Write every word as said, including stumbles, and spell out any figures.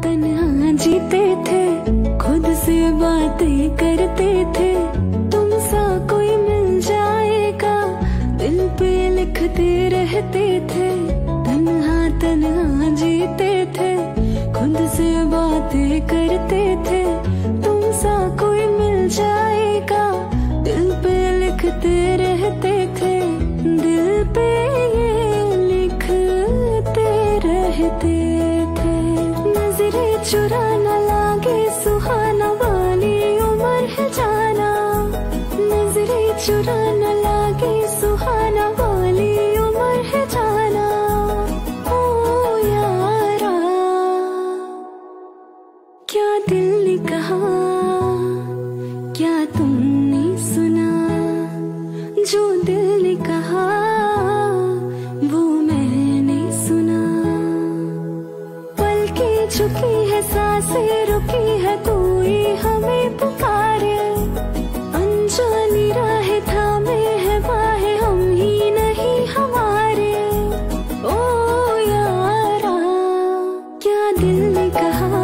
तन्हा जीते थे, खुद से बातें करते थे। तुम सा कोई मिल जाएगा, दिल पे लिखते रहते थे। तन्हा तन्हा जीते थे, खुद से बातें करते थे। तुम सा कोई मिल जाएगा, दिल पे लिखते रहते थे। दिल पे ये लिखते रहते थे। नजरें चुरा न लागे सुहाना वाली उम्र है जाना। नजरें चुरा न लागे सुहाना वाली उम्र है जाना। ओ यारा, क्या दिल ने कहा, क्या तुमने सुना? जो दिल ने कहा वो मैंने सुना। पलकें झुकी है, सांसें रुकी है, कोई हमें पुकारे। अनजानी राहें थामे है बाहें, हम ही नहीं हमारे। ओ यारा, क्या दिल ने कहा,